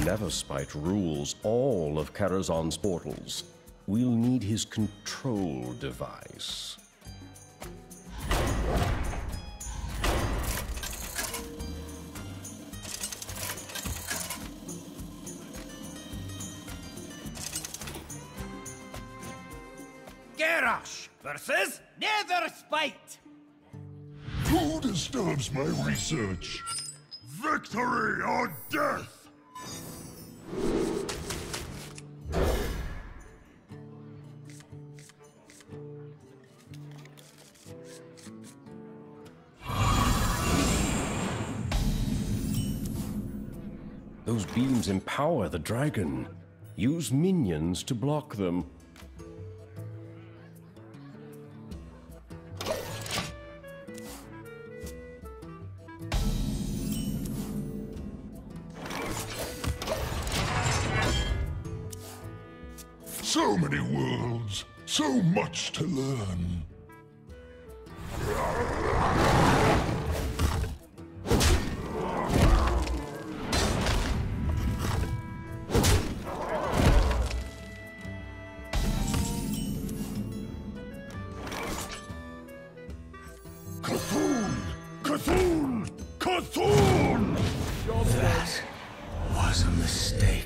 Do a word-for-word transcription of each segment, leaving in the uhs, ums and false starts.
Netherspite rules all of Karazhan's portals. We'll need his control device. Karazhan versus Netherspite. Who disturbs my research? Victory or death! Those beams empower the dragon. Use minions to block them. So many worlds, so much to learn. Cthulhu! Cthulhu! Cthulhu! That was a mistake.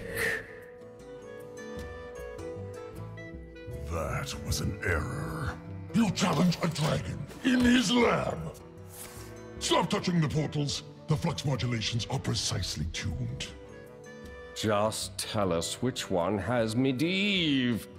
That was an error. You challenge a dragon in his lab. Stop touching the portals. The flux modulations are precisely tuned. Just tell us which one has Medivh.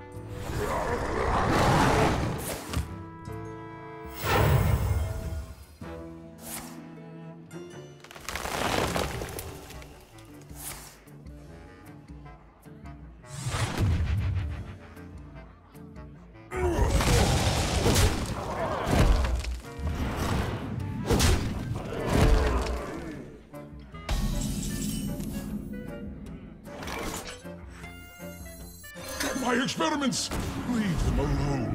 My experiments! Leave them alone.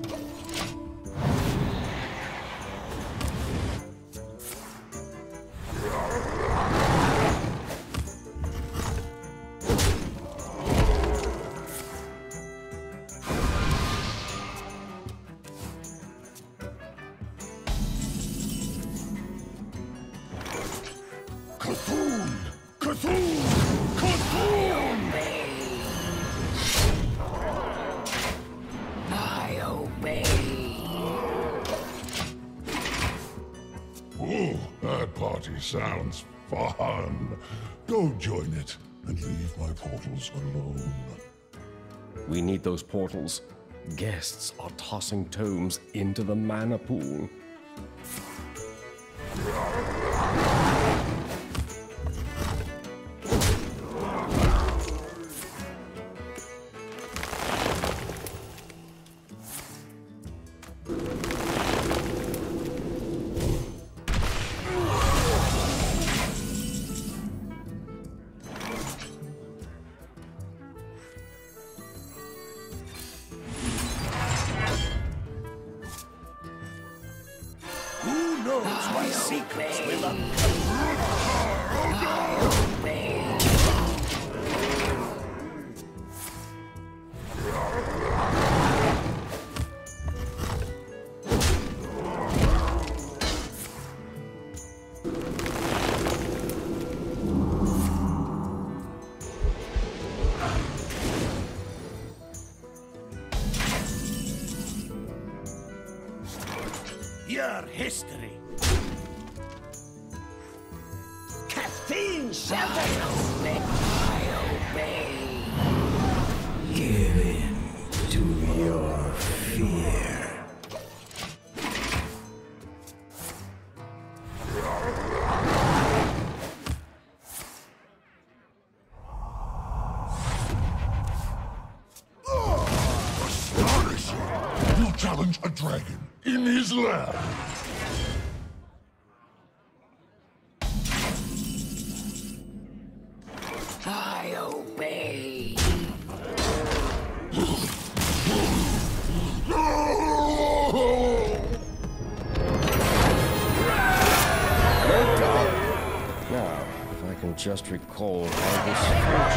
Cthulhu! Cthulhu! Cthulhu! Oh, that party sounds fun. Go join it and leave my portals alone. We need those portals. Guests are tossing tomes into the mana pool. Who knows what secrets will uncover? Your history. Caffeine shall obey. I obey. Give in to your fear. Oh, astonishing! You challenge a dragon in his lab. I obey. Now, If I can just recall how this